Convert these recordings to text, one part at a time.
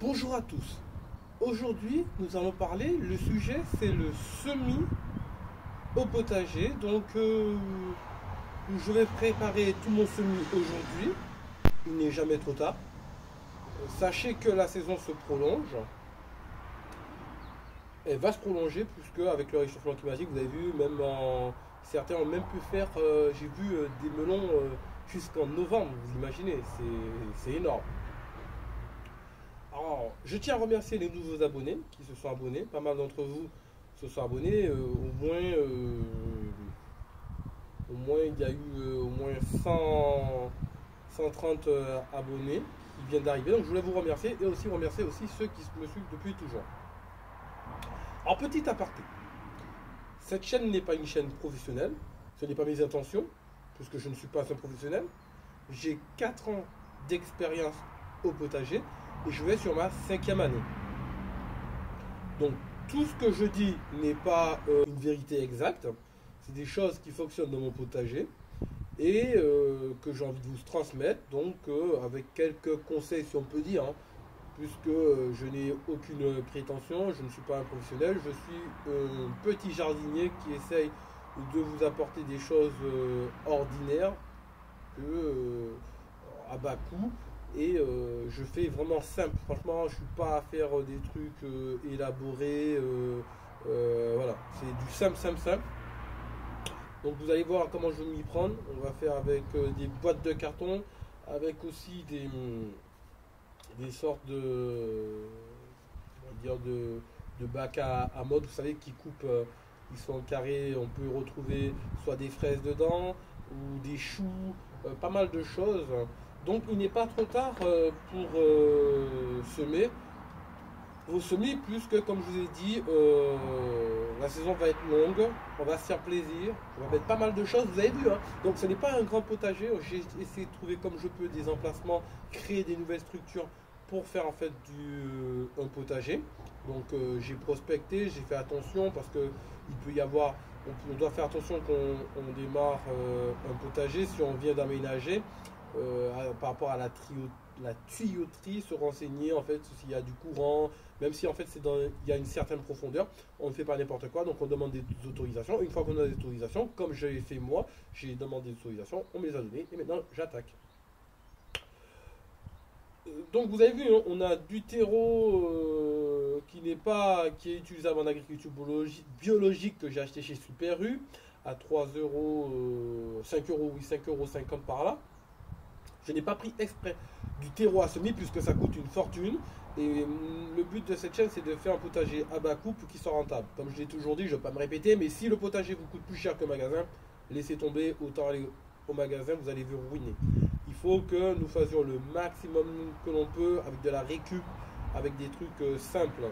Bonjour à tous. Aujourd'hui, nous allons parler, le sujet c'est le semis au potager. Je vais préparer tout mon semis aujourd'hui. Il n'est jamais trop tard. Sachez que la saison se prolonge. Elle va se prolonger puisque avec le réchauffement climatique, vous avez vu, certains ont même pu faire, j'ai vu des melons jusqu'en novembre, vous imaginez, c'est énorme. Alors, je tiens à remercier les nouveaux abonnés qui se sont abonnés. Pas mal d'entre vous se sont abonnés. Au moins, il y a eu au moins 130 abonnés qui viennent d'arriver. Donc, je voulais vous remercier et aussi remercier ceux qui me suivent depuis toujours. En petit aparté, cette chaîne n'est pas une chaîne professionnelle. Ce n'est pas mes intentions, puisque je ne suis pas un professionnel. J'ai 4 ans d'expérience au potager. Et je vais sur ma 5e année. Donc tout ce que je dis n'est pas une vérité exacte. C'est des choses qui fonctionnent dans mon potager et que j'ai envie de vous transmettre. Donc avec quelques conseils si on peut dire. Puisque je n'ai aucune prétention, je ne suis pas un professionnel. Je suis un petit jardinier qui essaye de vous apporter des choses ordinaires à bas coût. Et je fais vraiment simple, franchement je ne suis pas à faire des trucs élaborés, voilà, c'est du simple. Donc vous allez voir comment je vais m'y prendre. On va faire avec des boîtes de carton, avec aussi des sortes de bacs à mode, vous savez, qui coupent, ils sont carrés, on peut retrouver soit des fraises dedans, ou des choux, pas mal de choses. Donc il n'est pas trop tard pour semer vos semis, puisque comme je vous ai dit, la saison va être longue, on va se faire plaisir, on va mettre pas mal de choses, vous avez vu, hein. Donc ce n'est pas un grand potager, j'ai essayé de trouver comme je peux des emplacements, créer des nouvelles structures pour faire en fait un potager. Donc j'ai prospecté, j'ai fait attention parce que il peut y avoir, on doit faire attention quand on démarre un potager, si on vient d'aménager. Par rapport à la tuyauterie, se renseigner en fait s'il y a du courant, même si en fait il y a une certaine profondeur, on ne fait pas n'importe quoi, donc on demande des autorisations. Une fois qu'on a des autorisations, comme je l'ai fait moi, j'ai demandé des autorisations, on me les a données et maintenant j'attaque. Donc vous avez vu, hein, on a du terreau qui est utilisable en agriculture biologique que j'ai acheté chez Super U à 3 euros, 5 euros, oui, 5,50 € par là. Je n'ai pas pris exprès du terreau à semis puisque ça coûte une fortune. Et le but de cette chaîne, c'est de faire un potager à bas coût pour qu'il soit rentable. Comme je l'ai toujours dit, je ne vais pas me répéter, mais si le potager vous coûte plus cher que le magasin, laissez tomber, autant aller au magasin, vous allez vous ruiner. Il faut que nous faisions le maximum que l'on peut avec de la récup, avec des trucs simples.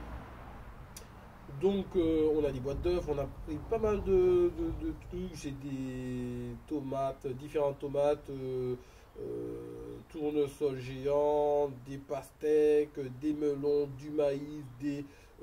Donc on a des boîtes d'œufs, on a pris pas mal de trucs, j'ai des tomates, différentes tomates, tournesol géant, des pastèques, des melons, du maïs, des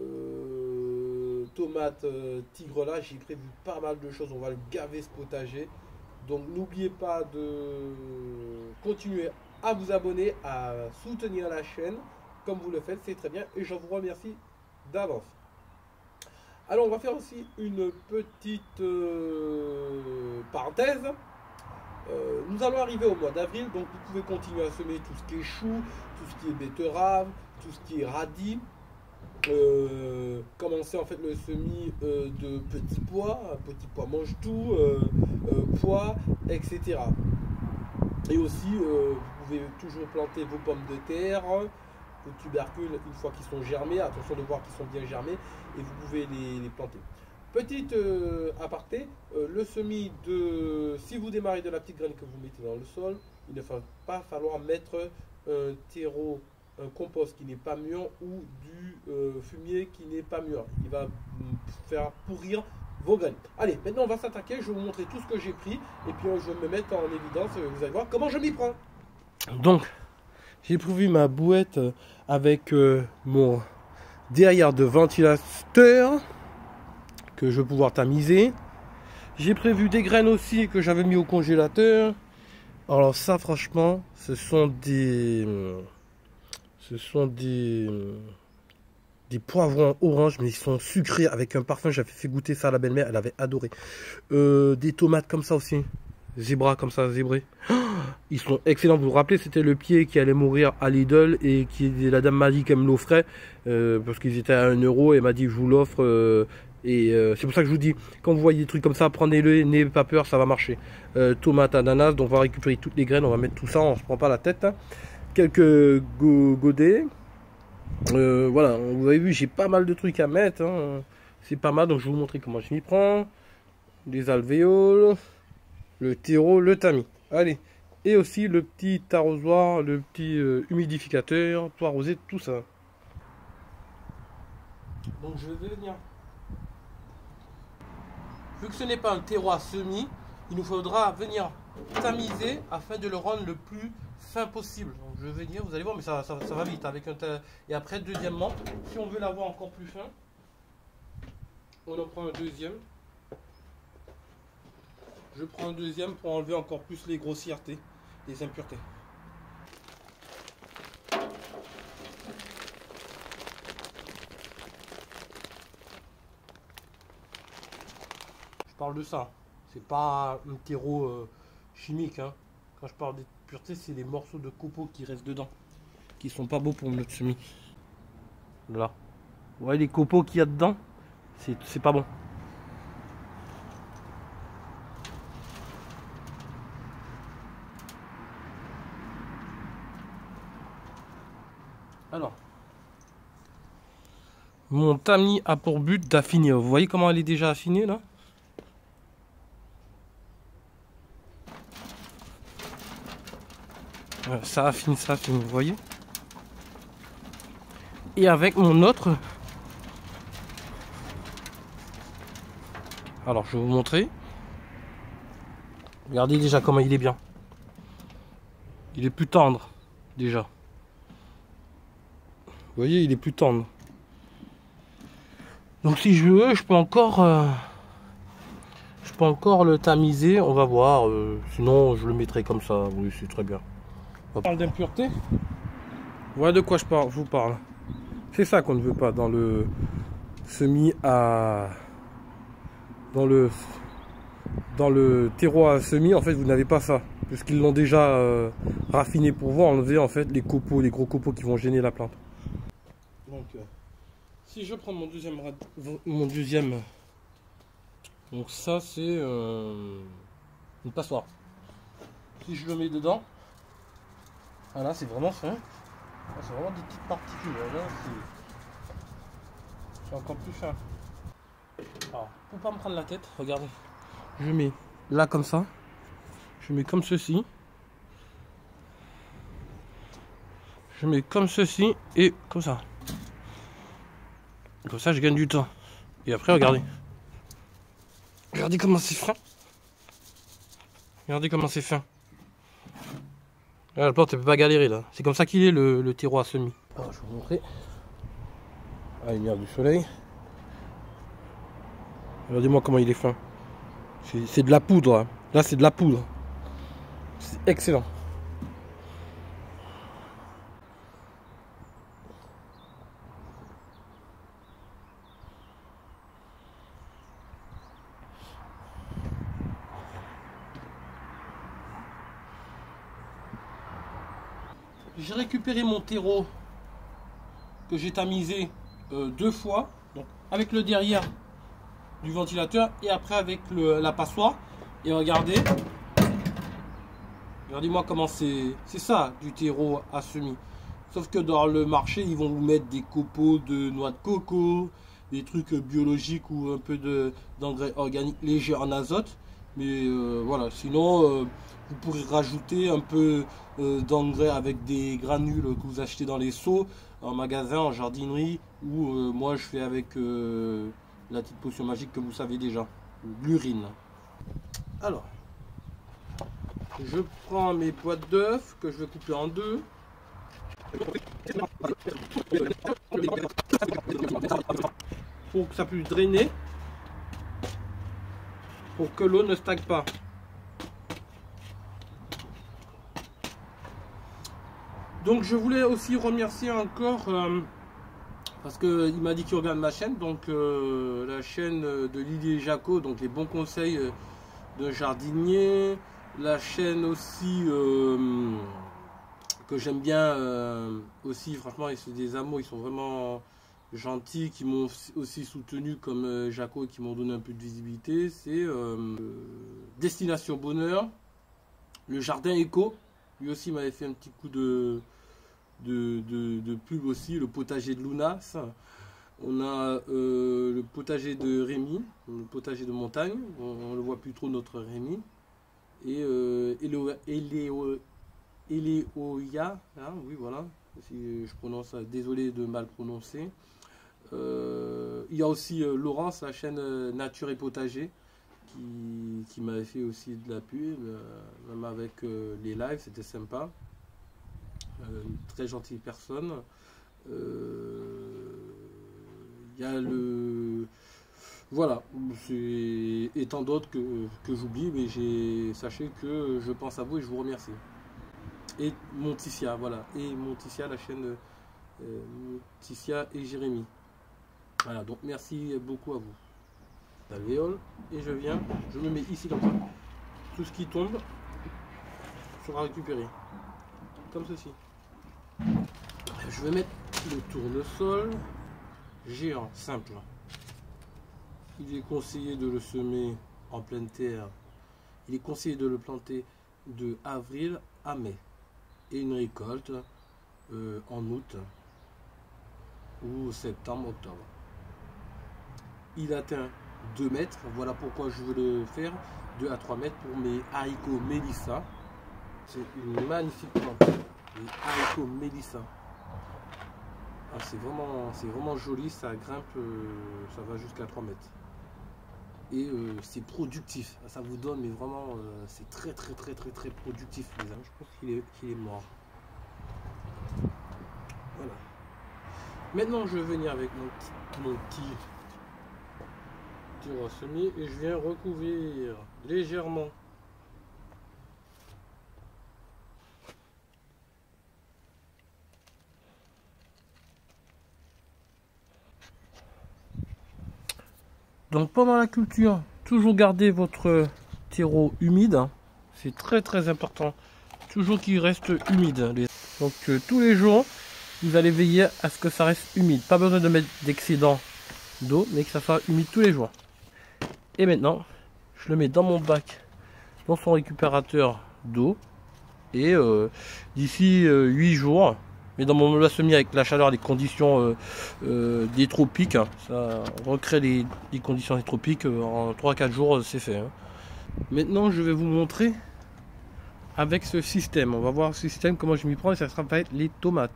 tomates tigre là, j'ai prévu pas mal de choses, on va le gaver ce potager. Donc n'oubliez pas de continuer à vous abonner, à soutenir la chaîne, comme vous le faites, c'est très bien et je vous remercie d'avance. Alors on va faire aussi une petite parenthèse. Nous allons arriver au mois d'avril, donc vous pouvez continuer à semer tout ce qui est chou, tout ce qui est betterave, tout ce qui est radis. Commencer en fait le semis de petits pois mange-tout, pois, etc. Et aussi vous pouvez toujours planter vos pommes de terre, vos tubercules une fois qu'ils sont germés, attention de voir qu'ils sont bien germés et vous pouvez les planter. Petite aparté, le semis si vous démarrez de la petite graine que vous mettez dans le sol, il ne va pas falloir mettre un terreau, un compost qui n'est pas mûr ou du fumier qui n'est pas mûr. Il va faire pourrir vos graines. Allez, maintenant on va s'attaquer, je vais vous montrer tout ce que j'ai pris et puis je vais me mettre en évidence, vous allez voir comment je m'y prends. Donc, j'ai prévu ma bouette avec mon derrière de ventilateur que je vais pouvoir tamiser. J'ai prévu des graines aussi que j'avais mis au congélateur. Alors ça franchement, ce sont Ce sont des poivrons orange, mais ils sont sucrés avec un parfum. J'avais fait goûter ça à la belle-mère, elle avait adoré. Des tomates comme ça aussi. Zébra comme ça, zébré. Ils sont excellents. Vous vous rappelez, c'était le pied qui allait mourir à Lidl et la dame m'a dit qu'elle me l'offrait parce qu'ils étaient à 1 euro et elle m'a dit je vous l'offre. C'est pour ça que je vous dis, quand vous voyez des trucs comme ça, prenez-le, n'ayez pas peur, ça va marcher. Tomates, ananas, donc on va récupérer toutes les graines, on va mettre tout ça, on se prend pas la tête. Hein. Quelques godets. Voilà, vous avez vu, j'ai pas mal de trucs à mettre. Hein. C'est pas mal, donc je vais vous montrer comment je m'y prends. Les alvéoles, le terreau, le tamis. Allez, et aussi le petit arrosoir, le petit humidificateur pour arroser tout ça. Donc je vais venir. Vu que ce n'est pas un terreau à semis, il nous faudra venir tamiser afin de le rendre le plus fin possible. Donc je vais venir, vous allez voir, mais ça va vite avec un tel. Et après, deuxièmement, si on veut l'avoir encore plus fin, on en prend un deuxième. Je prends un deuxième pour enlever encore plus les grossièretés, les impuretés. Je parle de ça, c'est pas un terreau chimique. Hein. Quand je parle d'impureté, c'est les morceaux de copeaux qui restent dedans, qui sont pas beaux pour notre semis. Là, vous voyez les copeaux qu'il y a dedans, c'est pas bon. Alors, mon tamis a pour but d'affiner. Vous voyez comment elle est déjà affinée là? Ça affine, vous voyez? Et avec mon autre, alors je vais vous montrer. Regardez déjà comment il est bien. Il est plus tendre déjà. Vous voyez, il est plus tendre. Donc si je veux, je peux encore le tamiser. On va voir. Sinon, je le mettrai comme ça. Oui, c'est très bien. On parle d'impureté. Voilà de quoi je vous parle. C'est ça qu'on ne veut pas dans le semis à dans le terreau à semis. En fait, vous n'avez pas ça puisqu'ils l'ont déjà raffiné pour vous enlever en fait les copeaux, les gros copeaux qui vont gêner la plante. Donc, si je prends mon deuxième, donc ça c'est une passoire. Si je le mets dedans, voilà, c'est vraiment fin. C'est vraiment des petites particules. Là, c'est encore plus fin. Alors, pour pas me prendre la tête, regardez. Je mets là comme ça. Je mets comme ceci. Je mets comme ceci et comme ça. Comme ça, je gagne du temps. Et après, regardez. Regardez comment c'est fin. Regardez comment c'est fin. Là, la plante, elle peut pas galérer là. C'est comme ça qu'il est le terreau à semis. Alors, je vais vous montrer. À la lumière du soleil. Regardez-moi comment il est fin. C'est de la poudre. Là, c'est de la poudre. C'est excellent. J'ai récupéré mon terreau que j'ai tamisé 2 fois, donc avec le derrière du ventilateur et après avec la passoire. Et regardez, regardez-moi comment c'est ça du terreau à semis. Sauf que dans le marché, ils vont vous mettre des copeaux de noix de coco, des trucs biologiques ou un peu d'engrais organiques légers en azote. Mais voilà, sinon vous pourrez rajouter un peu d'engrais avec des granules que vous achetez dans les seaux, en magasin, en jardinerie, ou moi je fais avec la petite potion magique que vous savez déjà, l'urine. Alors, je prends mes boîtes d'œufs que je vais couper en deux. Pour que ça puisse drainer, pour que l'eau ne stagne pas. Donc je voulais aussi remercier encore, parce qu'il m'a dit qu'il regarde ma chaîne, donc la chaîne de Lily et Jaco, donc les bons conseils de jardinier, la chaîne aussi que j'aime bien aussi, franchement, c'est des amours, ils sont vraiment gentils, qui m'ont aussi soutenu comme Jaco et qui m'ont donné un peu de visibilité. C'est Destination Bonheur, le jardin éco, lui aussi m'avait fait un petit coup de pub aussi, le potager de Lounas. On a le potager de Rémi, le potager de montagne, on ne le voit plus trop notre Rémi. Et Eléoia, hein, oui voilà, si je prononce, désolé de mal prononcer. Il y a aussi Laurence, la chaîne Nature et Potager, qui m'avait fait aussi de la pub, même avec les lives, c'était sympa. Une très gentille personne. Il y a le... Voilà, et tant d'autres que j'oublie, mais sachez que je pense à vous et je vous remercie. Et Monticia, voilà, et Monticia, la chaîne Monticia et Jérémy. Voilà, donc merci beaucoup à vous. L'alvéole, et je me mets ici comme ça. Tout ce qui tombe sera récupéré, comme ceci. Je vais mettre le tournesol géant, simple. Il est conseillé de le semer en pleine terre. Il est conseillé de le planter de avril à mai. Et une récolte en août ou septembre, octobre. Il atteint 2 mètres. Voilà pourquoi je veux le faire 2 à 3 mètres pour mes haricots Mélissa. C'est une magnifique plante. Les haricots Mélissa. Ah, c'est vraiment joli, ça grimpe, ça va jusqu'à 3 mètres. Et c'est productif, ça vous donne, mais vraiment, c'est très productif. Je pense qu'il est mort. Voilà. Maintenant, je vais venir avec mon petit semis et je viens recouvrir légèrement. Donc pendant la culture, toujours garder votre terreau humide, c'est très important, toujours qu'il reste humide. Donc tous les jours, vous allez veiller à ce que ça reste humide, pas besoin de mettre d'excédent d'eau, mais que ça soit humide tous les jours. Et maintenant, je le mets dans mon bac, dans son récupérateur d'eau, et d'ici 8 jours, mais dans mon semis avec la chaleur, les conditions des tropiques, hein, ça recrée les conditions des tropiques, en 3-4 jours c'est fait. Hein. Maintenant je vais vous montrer avec ce système, on va voir ce système, comment je m'y prends, et ça sera va être les tomates.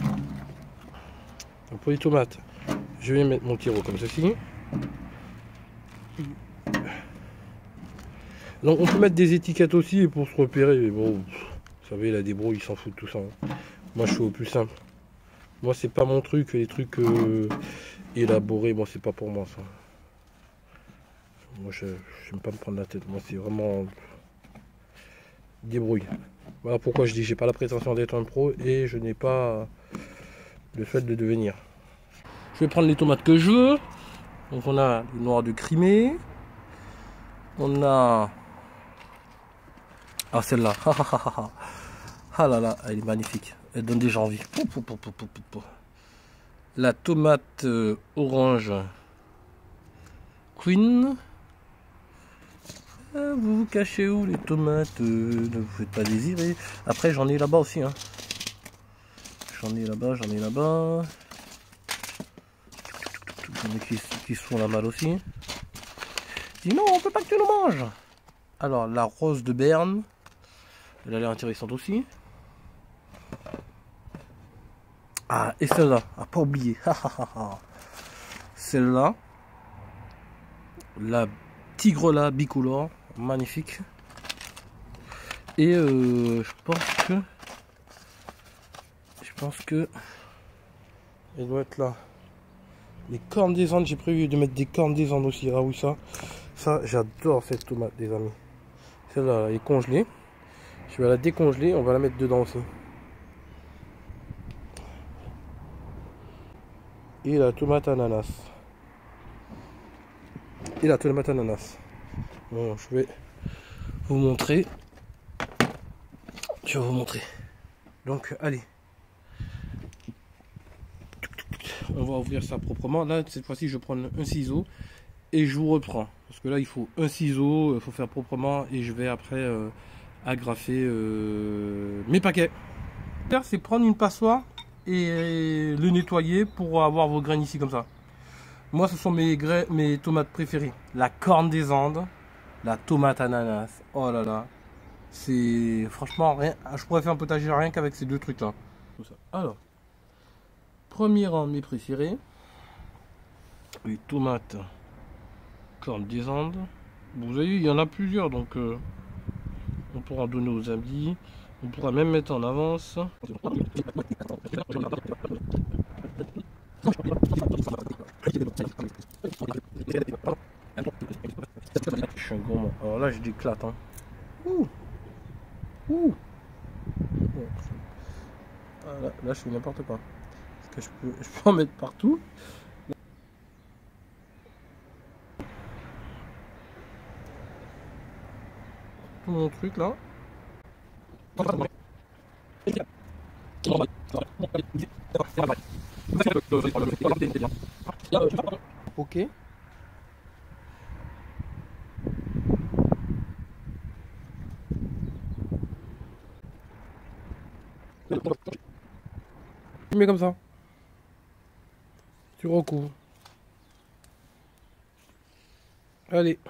Donc pour les tomates, je vais mettre mon terreau comme ceci. Donc on peut mettre des étiquettes aussi pour se repérer, mais bon, vous savez la débrouille, ils s'en foutent de tout ça. Hein. Moi je suis au plus simple. Moi c'est pas mon truc, les trucs élaborés, moi c'est pas pour moi ça. Moi je n'aime pas me prendre la tête, moi c'est vraiment débrouille. Voilà pourquoi je dis j'ai pas la prétention d'être un pro et je n'ai pas le fait de devenir. Je vais prendre les tomates que je veux. Donc on a les noirs de Crimée. On a... Ah celle-là. Ah là là, elle est magnifique. Elle donne déjà envie. La tomate orange Queen. Vous vous cachez où les tomates? Ne vous faites pas désirer. Après j'en ai là-bas aussi. Hein. J'en ai là-bas, j'en ai là-bas. J'en ai qui se font la malle aussi. Je dis non, on peut pas que tu nous manges. Alors la rose de Berne. Elle a l'air intéressante aussi. Ah, et celle-là, à pas oublier. Celle-là, la Tigrela bicolore, magnifique. Et je pense que elle doit être là. Les cornes des Andes, j'ai prévu de mettre des cornes des Andes aussi. Ah oui, ça j'adore cette tomate, les amis. Celle-là, elle est congelée. Je vais la décongeler, on va la mettre dedans aussi. et la tomate ananas. Bon, je vais vous montrer. Donc, allez. On va ouvrir ça proprement. Là, cette fois-ci, je prends un ciseau et je vous reprends. Parce que là, il faut un ciseau, il faut faire proprement et je vais après agrafer mes paquets. C'est prendre une passoire et le nettoyer pour avoir vos graines ici comme ça. Moi, ce sont mes tomates préférées. La corne des Andes, la tomate ananas. Oh là là. C'est franchement rien. Je pourrais faire un potager rien qu'avec ces deux trucs là. Alors, premier rang de mes préférés. Les tomates corne des Andes. Vous voyez, il y en a plusieurs, donc on pourra donner aux amis. On pourra même mettre en avance. Je suis un gourmand. Alors là, je déclate. Hein. Ah, là, je fais n'importe quoi. Parce que je peux en mettre partout. Tout mon truc là. Ok. Tu mets comme ça. Tu recouvres. Allez.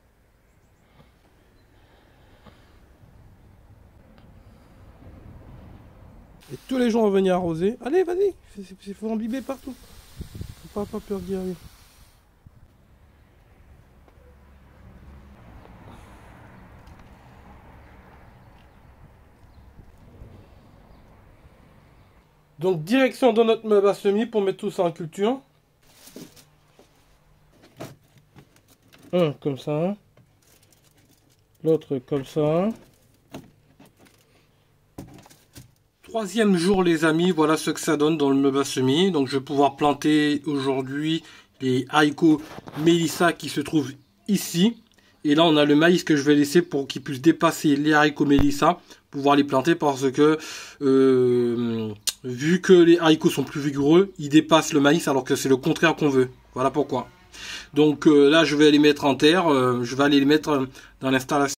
Et tous les gens vont venir arroser. Allez, vas-y. Il faut imbiber partout. Faut pas peur d'y aller. Donc direction dans notre meuble à semis pour mettre tout ça en culture. Un comme ça. L'autre comme ça. Troisième jour les amis, voilà ce que ça donne dans le meuble à semis. Donc je vais pouvoir planter aujourd'hui les haricots Mélissa qui se trouvent ici. Et là on a le maïs que je vais laisser pour qu'ils puissent dépasser les haricots Mélissa. Pouvoir les planter parce que vu que les haricots sont plus vigoureux, ils dépassent le maïs alors que c'est le contraire qu'on veut. Voilà pourquoi. Donc là je vais les mettre en terre, je vais aller les mettre dans l'installation.